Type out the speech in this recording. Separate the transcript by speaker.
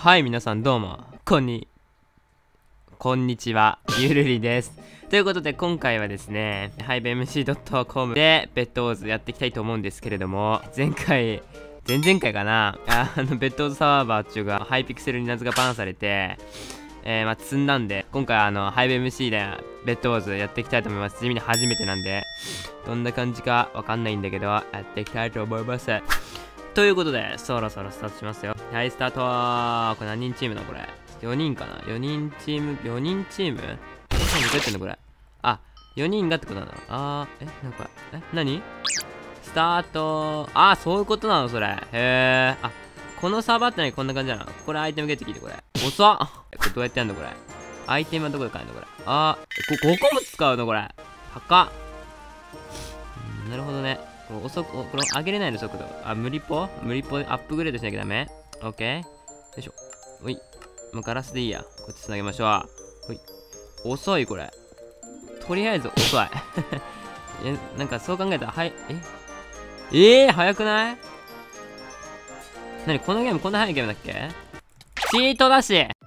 Speaker 1: はい、皆さんどうも、こんにちは、ゆるりです。ということで、今回はですね、HiveMC.com でベッドウォーズやっていきたいと思うんですけれども、前々回かな、ベッドウォーズサーバー中がハイピクセルに謎がバンされて、積んだんで、今回HiveMC でベッドウォーズやっていきたいと思います。地味に初めてなんで、どんな感じかわかんないんだけど、やっていきたいと思います。ということで、そろそろスタートしますよ。はい、スタート。これ何人チームだこれ。4人かな ?4 人チーム ?4 人チームどうやってんのこれ。あ、4人がってことなの。なんか、何スタート。そういうことなのそれ。へー。このサーバーって何こんな感じなのこれアイテムゲット聞いてこれ。遅っこれどうやってやんのこれ。アイテムはどこで買えんのこれ。5個も使うのこれ。高っ。なるほどね。これ上げれないの速度。無理ポでアップグレードしなきゃダメ？ OK？ よいしょ。ほい。もうガラスでいいや。こっち繋げましょう。ほい。遅い、これ。とりあえず遅い。なんかそう考えたら、早くない？何このゲームこんな早いゲームだっけ？チートだし